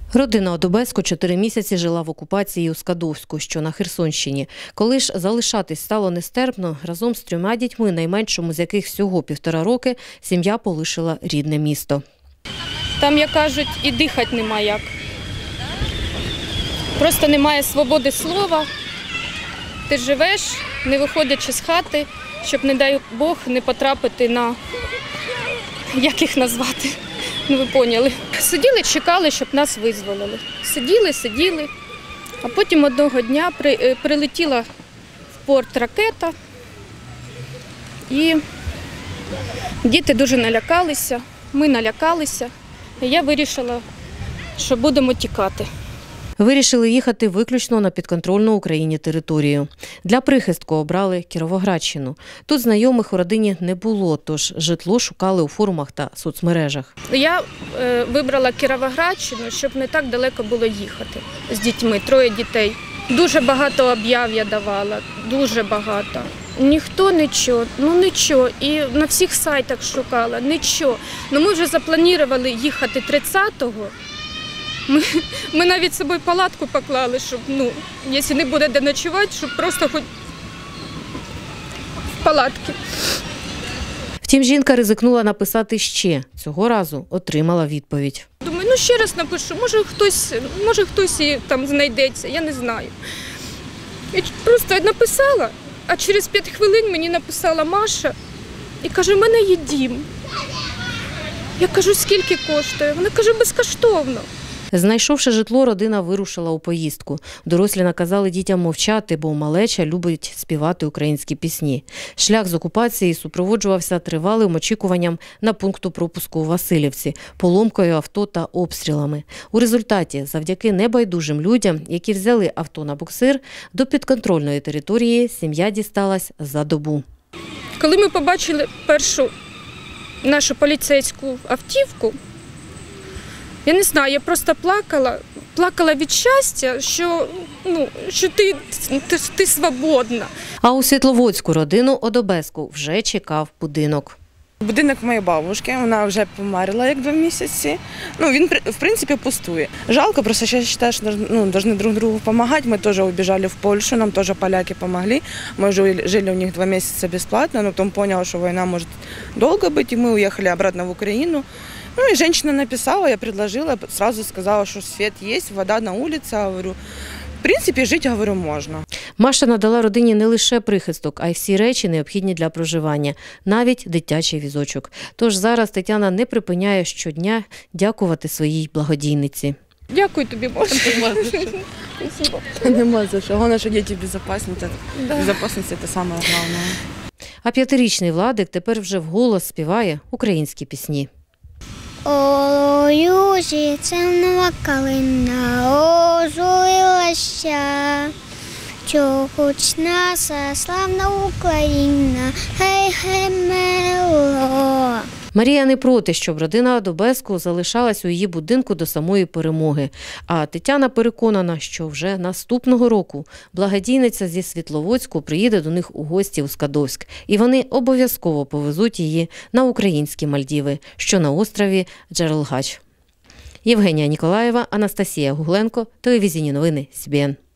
Родина Одобеско 4 місяці жила в окупації у Скадовську, що на Херсонщині. Коли ж залишатись стало нестерпно, разом з 3 дітьми, найменшому з яких всього 1,5 роки, сім'я полишила рідне місто. Там, як кажуть, і дихати нема як. Просто немає свободи слова. Ти живеш, не виходячи з хати, щоб, не дай Бог, не потрапити на, як їх назвати, ну ви поняли. Сиділи, чекали, щоб нас визволили. Сиділи, а потім одного дня прилетіла в порт ракета, і діти дуже налякалися, ми налякалися, і я вирішила, що будемо тікати. Вирішили їхати виключно на підконтрольну Україні територію. Для прихистку обрали Кіровоградщину. Тут знайомих у родині не було, тож житло шукали у форумах та соцмережах. Я вибрала Кіровоградщину, щоб не так далеко було їхати з дітьми, 3 дітей. Дуже багато об'яв я давала, дуже багато. Ніхто нічого. І на всіх сайтах шукала, нічого. Ну, ми вже запланували їхати 30-го. Ми навіть з собою палатку поклали, щоб, якщо не буде де ночувати, щоб просто хоч в палатці. Втім, жінка ризикнула написати ще. Цього разу отримала відповідь. Думаю, ще раз напишу, може хтось і там знайдеться, я не знаю. Я просто написала, а через 5 хвилин мені написала Маша і каже, в мене є дім. Я кажу, скільки коштує? Вона каже, безкоштовно. Знайшовши житло, родина вирушила у поїздку. Дорослі наказали дітям мовчати, бо малеча любить співати українські пісні. Шлях з окупації супроводжувався тривалим очікуванням на пункту пропуску у Василівці, поломкою авто та обстрілами. У результаті, завдяки небайдужим людям, які взяли авто на буксир, до підконтрольної території сім'я дісталась за добу. Коли ми побачили першу нашу поліцейську автівку, я не знаю, я просто плакала від щастя, що ти свободна. А у Світловодську родину Одобеску вже чекав будинок. Будинок моєї бабушки, вона вже померла як 2 місяці. Він, в принципі, пустує. Жалко, просто я вважаю, що повинні друг другу допомагати. Ми теж убіжали в Польщу, нам теж поляки допомогли. Ми жили у них 2 місяці безплатно, но потім зрозуміли, що війна може довго бути, і ми уїхали обратно в Україну. И женщина написала, я предложила, сразу сказала, что свет есть, вода на улице, говорю. В принципі, жити, говорю, можна. Маша надала родині не лише прихисток, а й всі речі, необхідні для проживання, навіть дитячий візочок. Тож зараз Тетяна не припиняє щодня дякувати своїй благодійниці. Дякую тобі, Маша. Нема за що. Головне, що діти безпечні. Безпечність – це саме головне. А 5-річний Владик тепер вже вголос співає українські пісні. О, южі, темна калина, озулилася, чогучна, славна Україна, гей-гей, мело. Марія не проти, щоб родина Одобеску залишалась у її будинку до самої перемоги. А Тетяна переконана, що вже наступного року благодійниця зі Світловодську приїде до них у гості у Скадовськ. І вони обов'язково повезуть її на українські Мальдіви, що на острові Джерелгач. Євгенія Ніколаєва, Анастасія Гугленко, телевізійні новини СІБІН.